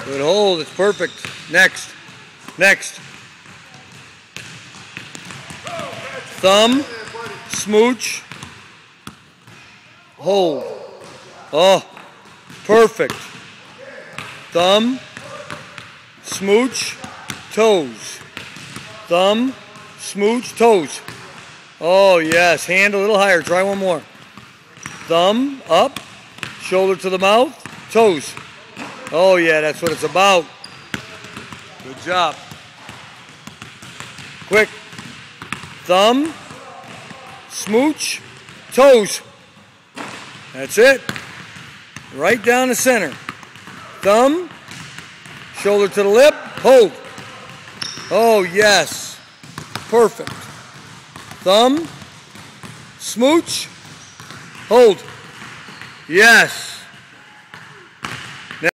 Good hold. It's perfect. Next. Next. Thumb. Smooch. Hold. Oh, perfect. Thumb. Smooch. Toes. Thumb. Smooch. Toes. Oh, yes. Hand a little higher. Try one more. Thumb up. Shoulder to the mouth. Toes. Oh, yeah, that's what it's about. Good job. Quick. Thumb. Smooch. Toes. That's it. Right down the center. Thumb. Shoulder to the lip. Hold. Oh, yes. Perfect. Thumb. Smooch. Hold. Yes.